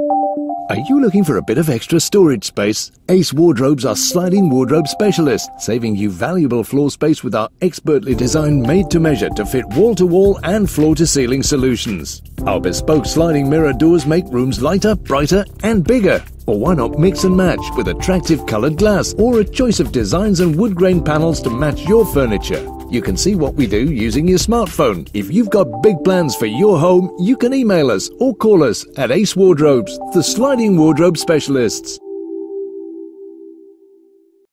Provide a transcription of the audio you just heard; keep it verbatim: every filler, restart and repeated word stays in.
Are you looking for a bit of extra storage space? Ace Wardrobes are sliding wardrobe specialists, saving you valuable floor space with our expertly designed made-to-measure to fit wall-to-wall and floor-to-ceiling solutions. Our bespoke sliding mirror doors make rooms lighter, brighter and bigger. Or why not mix and match with attractive coloured glass or a choice of designs and wood grain panels to match your furniture. You can see what we do using your smartphone. If you've got big plans for your home, you can email us or call us at Ace Wardrobes, the sliding wardrobe specialists.